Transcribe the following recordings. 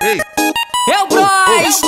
Eu Bros,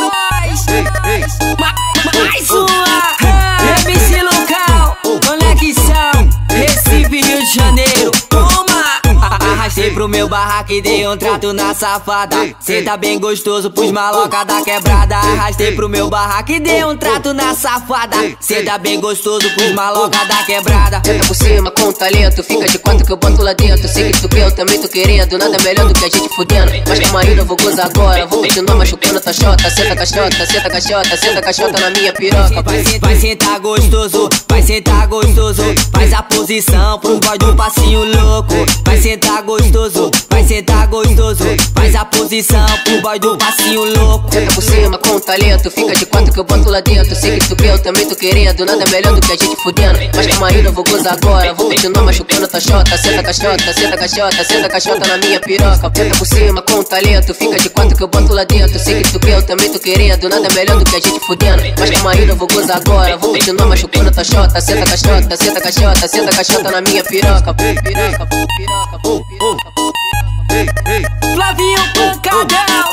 mais uma MC local, conexão Recife, Rio de Janeiro. Toma! Arrastei pro meu barraco e dei um trato na safada. Cê tá bem gostoso pros maloca da quebrada. Arrastei pro meu barraco e dei um trato na safada. Cê tá bem gostoso pros maloca da quebrada. Senta por cima com talento, fica de quatro que eu boto lá dentro. Sei que tu quer, eu também tô querendo. Nada melhor do que a gente fudendo. Mas calma aí, eu vou gozar agora. Vou continuar machucando tua chota. Senta caixota, senta caixota, senta caixota na minha piroca. Vai sentar gostoso, vai sentar gostoso. Faz a posição pro boy do passinho louco. Vai sentar gostoso, vai sentar gostoso. Faz a posição pro boy do passinho louco. Senta por cima com talento, fica de quatro que eu boto lá dentro. Sei que tu quer, eu também tô querendo. Nada melhor do que a gente fudendo. Mas calma aí, eu vou gozar agora. Vou continuar machucando tua chota. Senta caixota, senta caixota, senta caixota na minha piroca. Senta por cima com talento, fica de quatro que eu boto lá dentro. Sei que tu quer, eu também tô querendo. Nada melhor do que a gente fudendo. Mas calma aí, eu vou gozar agora. Vou continuar machucando tua chota. Senta caixota, senta caixota, senta caixota na minha piroca. Piroca, piroca, piroca. Flavinho Pancadão.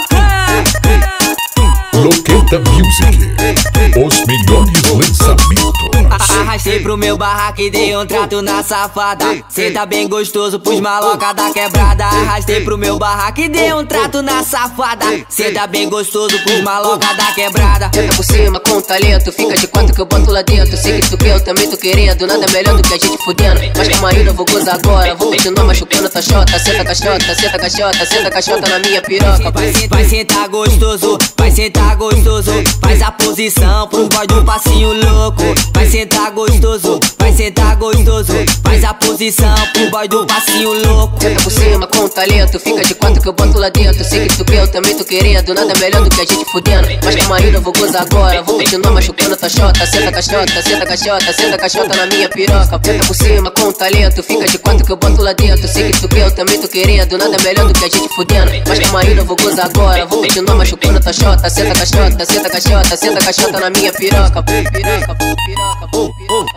Loqueta Music, os melhores lançamentos. Arrastei pro meu barraco e dei um trato na safada. Cê tá bem gostoso pros maloca da quebrada. Arrastei pro meu barraco e dei um trato na safada. Cê tá bem gostoso pros maloca da quebrada. Senta por cima com talento, fica de quatro que eu boto lá dentro. Sei que tu quer, eu também tô querendo. Nada melhor do que a gente fudendo. Mas calma aí, eu vou gozar agora. Vou continuar machucando tua chota. Senta caixota, senta caixota, senta caixota na minha piroca. Vai sentar gostoso, vai sentar gostoso. Faz a posição pro boy do passinho louco. Vai sentar gostoso, vai sentar gostoso. Faz a posição pro boy do passinho louco. Senta por cima com talento, fica de quatro que eu boto lá dentro. Sei que tu quer, eu também tô querendo. Nada melhor do que a gente fudendo. Mas calma aí, eu vou gozar agora. Vou continuar machucando tua chota. Senta caixota, senta caixota, senta caixota na minha piroca. Senta por cima com talento, fica de quatro que eu boto lá dentro. Sei que tu quer, eu também tô querendo. Nada melhor do que a gente fudendo. Mas calma aí, eu vou gozar agora. Vou continuar machucando tua chota. Senta caixota, senta caixota, senta caixota na minha piroca. Piroca, piroca, piroca.